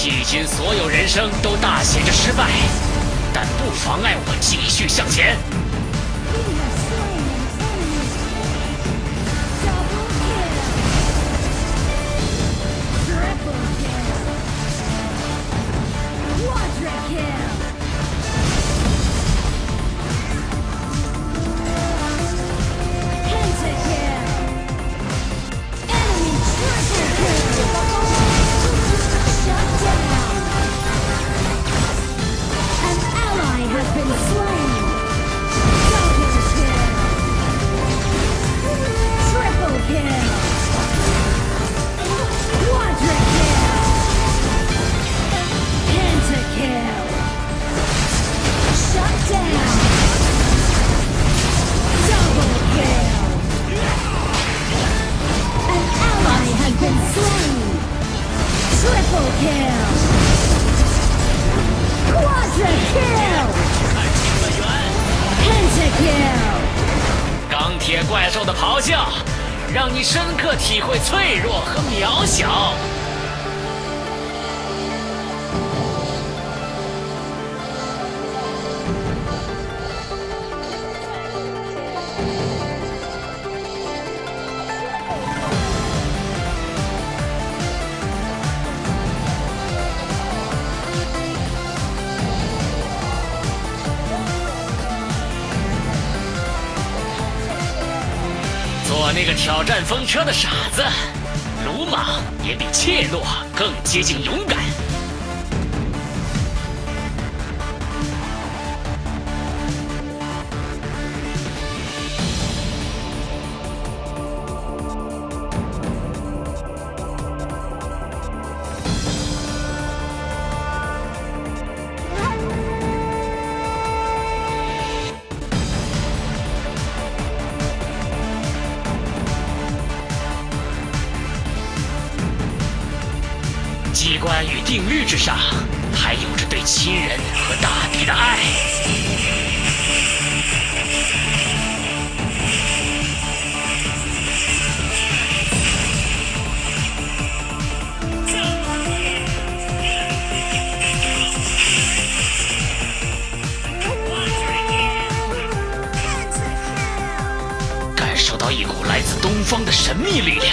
迄今所有人生都大写着失败，但不妨碍我继续向前。钢铁怪兽的咆哮，让你深刻体会脆弱和渺小。做那个挑战风车的傻子，鲁莽也比怯懦更接近勇敢。机关与定律之上，还有着对亲人和大地的爱。感受到一股来自东方的神秘力量。